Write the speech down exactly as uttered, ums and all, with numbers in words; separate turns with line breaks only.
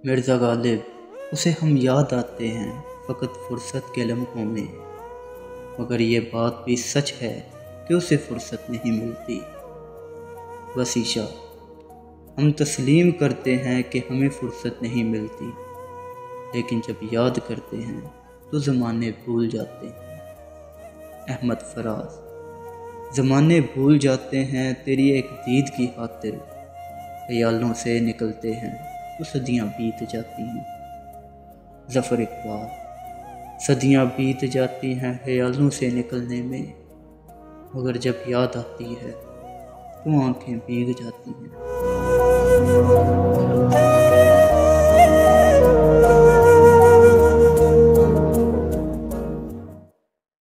मिर्ज़ा गालिब, उसे हम याद आते हैं फ़कत फ़ुर्सत के लम्हों में, मगर ये बात भी सच है कि उसे फ़ुर्सत नहीं मिलती। वसीशा, हम तस्लीम करते हैं कि हमें फ़ुर्सत नहीं मिलती, लेकिन जब याद करते हैं तो ज़माने भूल जाते हैं। अहमद फराज, ज़माने भूल जाते हैं तेरी एक दीद की खातिर, ख़यालों से निकलते हैं तो सदियाँ बीत जाती हैं। ज़फ़र इक़बाल, सदियाँ बीत जाती हैं ख़यालों से निकलने में, मगर जब याद आती है तो आँखें भीग जाती हैं।